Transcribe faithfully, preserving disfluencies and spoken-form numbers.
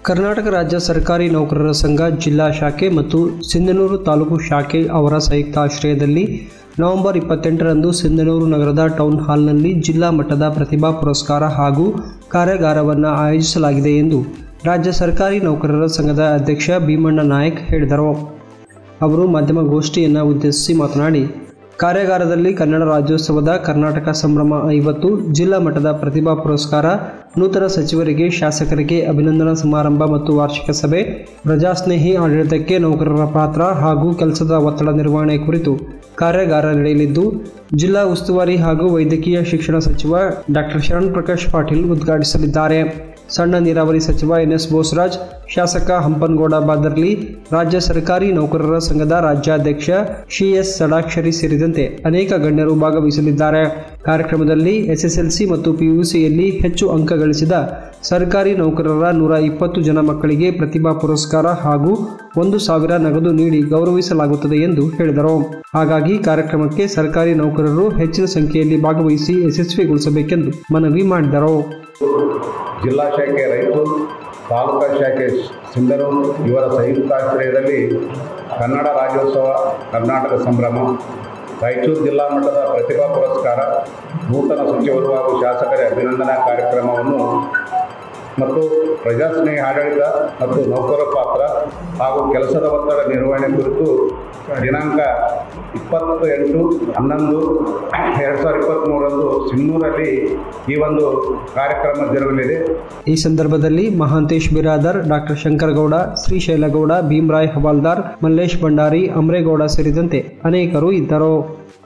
ಕರ್ನಾಟಕ ರಾಜ್ಯ ಸರ್ಕಾರಿ ನೌಕರರ ಸಂಘ ಜಿಲ್ಲಾ ಶಾಖೆ ಮತ್ತು ಸಿಂಧನೂರು ತಾಲೂಕು ಶಾಖೆ ಅವರ ಸಂಯುಕ್ತ ಆಶ್ರಯದಲ್ಲಿ ನವೆಂಬರ್ ಇಪ್ಪತ್ತೆಂಟರಂದು ಸಿಂಧನೂರು ನಗರದ ಟೌನ್ ಹಾಲ್ನಲ್ಲಿ ಜಿಲ್ಲಾ ಮಟ್ಟದ ಪ್ರತಿಭಾ ಪುರಸ್ಕಾರ ಹಾಗೂ ಕಾರ್ಯಾಗಾರವನ್ನು ಆಯೋಜಿಸಲಾಗಿದೆ ಎಂದು ರಾಜ್ಯ ಸರ್ಕಾರಿ ನೌಕರರ ಸಂಘದ ಅಧ್ಯಕ್ಷ ಭೀಮಣ್ಣ ನಾಯಕ್ ಹೇಳಿದರು. ಅವರು ಮಾಧ್ಯಮಗೋಷ್ಠಿಯನ್ನು ಉದ್ದೇಶಿಸಿ ಮಾತನಾಡಿ, ಕಾರ್ಯಾಗಾರದಲ್ಲಿ ಕನ್ನಡ ರಾಜ್ಯೋತ್ಸವದ ಕರ್ನಾಟಕ ಸಂಭ್ರಮ ಐವತ್ತು, ಜಿಲ್ಲಾ ಮಟ್ಟದ ಪ್ರತಿಭಾ ಪುರಸ್ಕಾರ, ನೂತನ ಸಚಿವರಿಗೆ, ಶಾಸಕರಿಗೆ ಅಭಿನಂದನಾ ಸಮಾರಂಭ ಮತ್ತು ವಾರ್ಷಿಕ ಸಭೆ, ಪ್ರಜಾಸ್ನೇಹಿ ಆಡಳಿತಕ್ಕೆ ನೌಕರರ ಪಾತ್ರ ಹಾಗೂ ಕೆಲಸದ ಒತ್ತಡ ನಿರ್ವಹಣೆ ಕುರಿತು ಕಾರ್ಯಾಗಾರ ನಡೆಯಲಿದ್ದು, ಜಿಲ್ಲಾ ಉಸ್ತುವಾರಿ ಹಾಗೂ ವೈದ್ಯಕೀಯ ಶಿಕ್ಷಣ ಸಚಿವ ಡಾಕ್ಟರ್ ಶರಣ್ ಪ್ರಕಾಶ್ ಪಾಟೀಲ್ ಉದ್ಘಾಟಿಸಲಿದ್ದಾರೆ. ಸಣ್ಣ ನೀರಾವರಿ ಸಚಿವ ಎನ್ ಎಸ್ ಬೋಸರಾಜ್, ಶಾಸಕ ಹಂಪನಗೌಡ ಬಾದರ್ಲಿ, ರಾಜ್ಯ ಸರ್ಕಾರಿ ನೌಕರರ ಸಂಘದ ರಾಜ್ಯಾಧ್ಯಕ್ಷ ಸಿ ಎಸ್ ಷಡಾಕ್ಷರಿ ಸೇರಿದಂತೆ ಅನೇಕ ಗಣ್ಯರು ಭಾಗವಹಿಸಲಿದ್ದಾರೆ. ಕಾರ್ಯಕ್ರಮದಲ್ಲಿ ಎಸ್ಎಸ್ಎಲ್ಸಿ ಮತ್ತು ಪಿಯುಸಿಯಲ್ಲಿ ಹೆಚ್ಚು ಅಂಕ ಗಳಿಸಿದ ಸರ್ಕಾರಿ ನೌಕರರ ನೂರ ಇಪ್ಪತ್ತು ಜನ ಮಕ್ಕಳಿಗೆ ಪ್ರತಿಭಾ ಪುರಸ್ಕಾರ ಹಾಗೂ ಒಂದು ಸಾವಿರ ನಗದು ನೀಡಿ ಗೌರವಿಸಲಾಗುತ್ತದೆ ಎಂದು ಹೇಳಿದರು. ಹಾಗಾಗಿ ಕಾರ್ಯಕ್ರಮಕ್ಕೆ ಸರ್ಕಾರಿ ನೌಕರರು ಹೆಚ್ಚಿನ ಸಂಖ್ಯೆಯಲ್ಲಿ ಭಾಗವಹಿಸಿ ಯಶಸ್ವಿಗೊಳಿಸಬೇಕೆಂದು ಮನವಿ ಮಾಡಿದರು. ಜಿಲ್ಲಾ ಶಾಖೆ ರಾಯಚೂರು, ತಾಲೂಕಾ ಶಾಖೆ ಸಿಂಧನೂರು ಇವರ ಸಂಯುಕ್ತಾಶ್ರಯದಲ್ಲಿ ಕನ್ನಡ ರಾಜ್ಯೋತ್ಸವ ಕರ್ನಾಟಕ ಸಂಭ್ರಮ, ರಾಯಚೂರು ಜಿಲ್ಲಾ ಮಟ್ಟದ ಪ್ರತಿಭಾ ಪುರಸ್ಕಾರ, ನೂತನ ಸಚಿವರು ಹಾಗೂ ಶಾಸಕರ ಅಭಿನಂದನಾ ಕಾರ್ಯಕ್ರಮವನ್ನು ಮತ್ತು ಪ್ರಜಾಸ್ನೇಹಿ ಆಡಳಿತ ಮತ್ತು ನೌಕರರ ಪಾತ್ರ ಹಾಗೂ ಕೆಲಸದ ಒತ್ತಡ ನಿರ್ವಹಣೆ ಕುರಿತು ದಿನಾಂಕ ಇಪ್ಪತ್ತ ಎಂಟು ಹನ್ನೊಂದು ಎರಡು ಸಾವಿರದ ಇಪ್ಪತ್ತ್ಮೂರರಂದು ಸಿನ್ನೂರಲ್ಲಿ ಈ ಒಂದು ಕಾರ್ಯಕ್ರಮ ಜರುಗಲಿದೆ. ಈ ಸಂದರ್ಭದಲ್ಲಿ ಮಹಾಂತೇಶ್ ಬಿರಾದರ್, ಡಾಕ್ಟರ್ ಶಂಕರಗೌಡ, ಶ್ರೀಶೈಲಗೌಡ, ಭೀಮರಾಯ್ ಹವಾಲ್ದಾರ್, ಮಲ್ಲೇಶ್ ಭಂಡಾರಿ, ಅಮರೇಗೌಡ ಸೇರಿದಂತೆ ಅನೇಕರು ಇದ್ದರು.